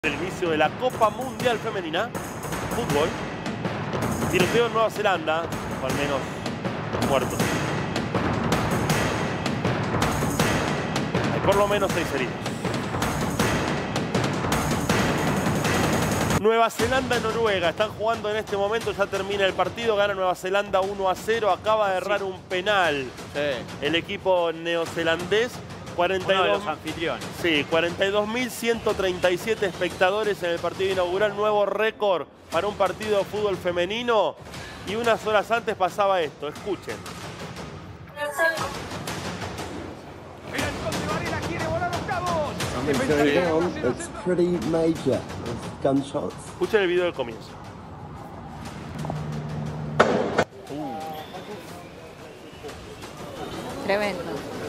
El inicio de la Copa Mundial Femenina, fútbol, tiroteo en Nueva Zelanda, o al menos muertos. Hay por lo menos 6 heridos. Nueva Zelanda y Noruega están jugando en este momento, ya termina el partido, gana Nueva Zelanda 1-0, acaba de errar un penal el equipo neozelandés. 42, uno de los anfitriones. Sí, 42.137 espectadores en el partido inaugural, nuevo récord para un partido de fútbol femenino. Y unas horas antes pasaba esto, escuchen. Escuchen el video del comienzo. Tremendo.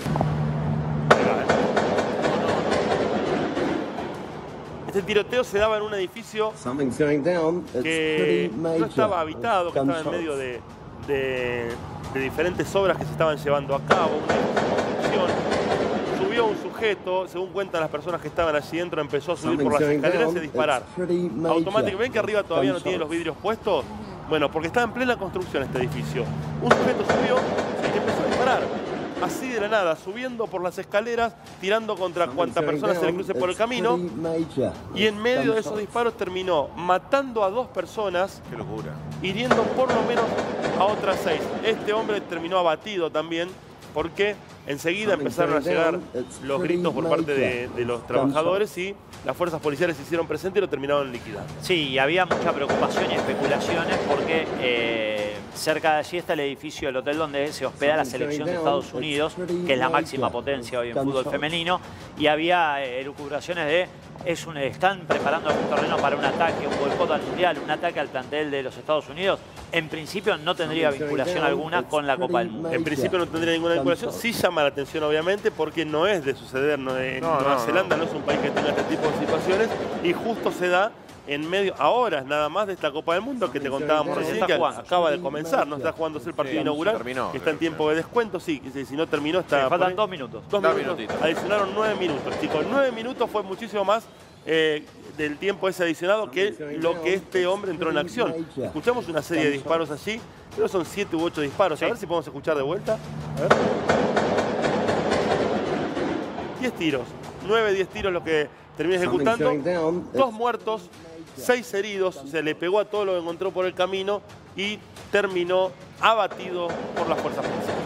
Este tiroteo se daba en un edificio que no estaba habitado, que estaba en medio de diferentes obras que se estaban llevando a cabo, una construcción. Subió un sujeto, según cuentan las personas que estaban allí dentro, empezó a subir por las escaleras y a disparar. Automáticamente, ¿ven que arriba todavía no tiene los vidrios puestos? Bueno, porque estaba en plena construcción este edificio. Un sujeto subió y empezó a disparar. Así de la nada, subiendo por las escaleras, tirando contra cuanta persona se le cruce por el camino. Y en medio de esos disparos terminó matando a 2 personas. ¡Qué locura! Hiriendo por lo menos a otras 6. Este hombre terminó abatido también porque enseguida empezaron a llegar los gritos por parte de los trabajadores y las fuerzas policiales se hicieron presentes y lo terminaron liquidando. Sí, y había mucha preocupación y especulaciones porque cerca de allí está el edificio del hotel donde se hospeda la selección de Estados Unidos, que es la máxima potencia hoy en fútbol femenino, y había elucubraciones de están preparando algún terreno para un ataque, un boicot al mundial, un ataque al plantel de los Estados Unidos. En principio no tendría vinculación alguna con la Copa del Mundo. En principio no tendría ninguna vinculación. Sí llama la atención, obviamente, porque no es de suceder. Nueva Zelanda no es un país que tenga este tipo de situaciones y justo se da en medio, a horas nada más de esta Copa del Mundo que te contábamos recién, que acaba de comenzar, no está jugándose el partido inaugural, que está en tiempo de descuento, sí, si no terminó está... Faltan 2 minutos. 2 minutitos. Adicionaron 9 minutos, chicos. 9 minutos fue muchísimo más del tiempo ese adicionado que lo que este hombre entró en acción. Escuchamos una serie de disparos allí, creo que son 7 u 8 disparos. A ver si podemos escuchar de vuelta. A ver. 10 tiros, 9, 10 tiros lo que termina ejecutando. 2 muertos, 6 heridos, se le pegó a todo lo que encontró por el camino y terminó abatido por las fuerzas policiales.